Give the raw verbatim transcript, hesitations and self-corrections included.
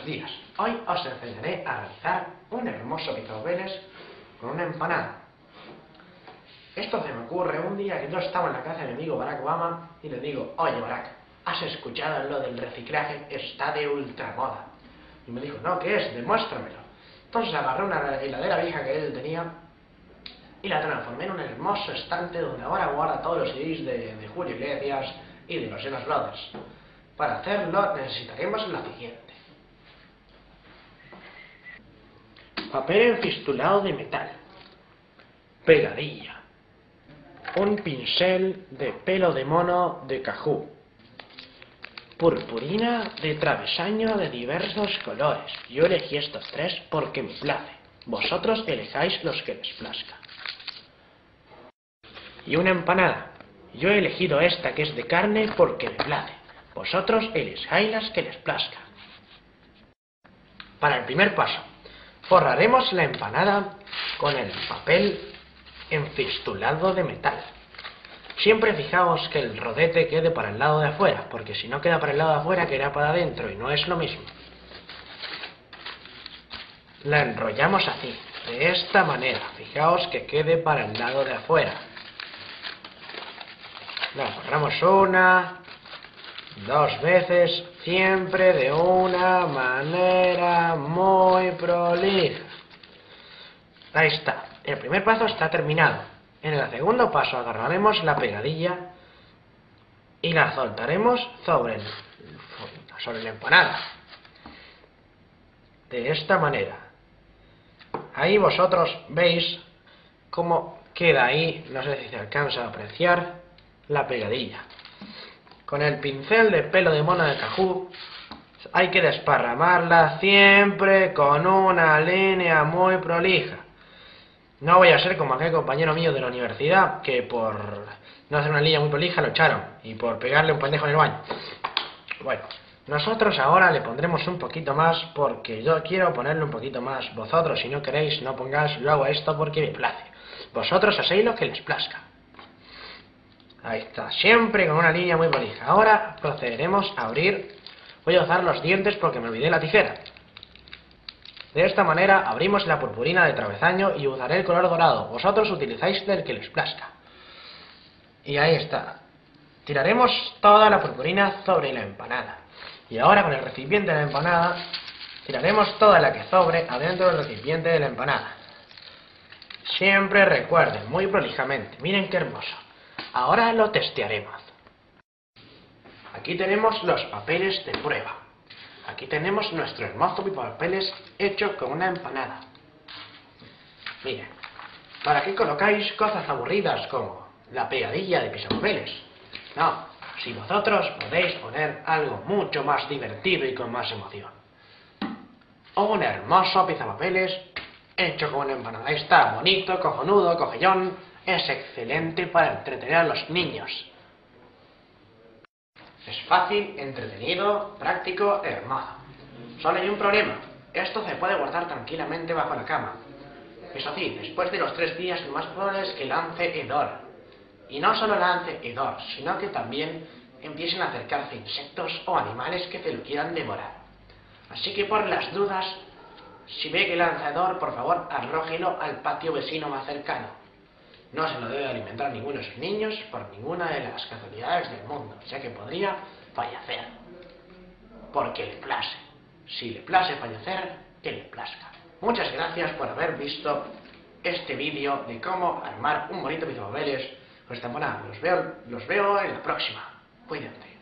días. Hoy os enseñaré a realizar un hermoso pizapapeles con una empanada. Esto se me ocurre un día que yo estaba en la casa de mi amigo Barack Obama y le digo: oye Barack, ¿has escuchado lo del reciclaje? Está de ultramoda. Y me dijo: no, ¿qué es? Demuéstramelo. Entonces agarré una heladera vieja que él tenía y la transformé en un hermoso estante donde ahora guarda todos los C Ds de, de Julio Iglesias y de los Jonas Brothers. Para hacerlo necesitaremos lo siguiente: papel enfistulado de metal, pegadilla, un pincel de pelo de mono de cajú, purpurina de travesaño de diversos colores. Yo elegí estos tres porque me place. Vosotros elijáis los que les plazca. Y una empanada. Yo he elegido esta que es de carne porque me place. Vosotros elijáis las que les plazca. Para el primer paso, forraremos la empanada con el papel enfistulado de metal. Siempre fijaos que el rodete quede para el lado de afuera, porque si no queda para el lado de afuera, queda para adentro y no es lo mismo. La enrollamos así, de esta manera. Fijaos que quede para el lado de afuera. La forramos una, dos veces, siempre de una manera muy prolija. Ahí está. El primer paso está terminado. En el segundo paso agarraremos la pegadilla y la soltaremos sobre, el, sobre la empanada. De esta manera. Ahí vosotros veis cómo queda ahí, no sé si se alcanza a apreciar, la pegadilla. Con el pincel de pelo de mono de cajú hay que desparramarla siempre con una línea muy prolija. No voy a ser como aquel compañero mío de la universidad que por no hacer una línea muy prolija lo echaron y por pegarle un pendejo en el baño. Bueno, nosotros ahora le pondremos un poquito más porque yo quiero ponerle un poquito más. Vosotros, si no queréis, no pongáis, yo hago esto porque me place. Vosotros hacéis lo que les plazca. Ahí está, siempre con una línea muy prolija. Ahora procederemos a abrir. Voy a usar los dientes porque me olvidé la tijera. De esta manera abrimos la purpurina de travesaño y usaré el color dorado. Vosotros utilizáis del que les plazca. Y ahí está. Tiraremos toda la purpurina sobre la empanada. Y ahora con el recipiente de la empanada tiraremos toda la que sobre adentro del recipiente de la empanada. Siempre recuerden, muy prolijamente. Miren qué hermoso. Ahora lo testearemos. Aquí tenemos los papeles de prueba. Aquí tenemos nuestro hermoso pizapapeles hecho con una empanada. Miren, ¿para qué colocáis cosas aburridas como la pegadilla de pizapapeles? No, si vosotros podéis poner algo mucho más divertido y con más emoción. Un hermoso pizapapeles hecho con una empanada. Ahí está, bonito, cojonudo, cojellón. Es excelente para entretener a los niños. Es fácil, entretenido, práctico, hermoso. Solo hay un problema. Esto se puede guardar tranquilamente bajo la cama. Eso sí, después de los tres días lo más probable es que lance hedor. Y no solo lance hedor, sino que también empiecen a acercarse insectos o animales que se lo quieran devorar. Así que por las dudas, si ve que lanza hedor, por favor arrójelo al patio vecino más cercano. No se lo debe alimentar ninguno de sus niños por ninguna de las casualidades del mundo, ya que podría fallecer. Porque le place. Si le place fallecer, que le plazca. Muchas gracias por haber visto este vídeo de cómo armar un bonito pizapapeles con esta empanada. Los veo, los veo en la próxima. Cuídate.